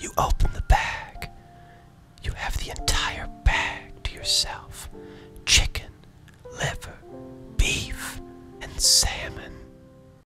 You open the bag. You have the entire bag to yourself.